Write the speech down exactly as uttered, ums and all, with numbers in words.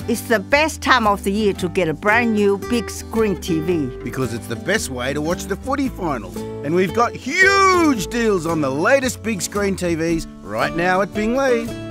It's the best time of the year to get a brand new big screen T V. Because it's the best way to watch the footy finals. And we've got huge deals on the latest big screen T Vs right now at Bing Lee.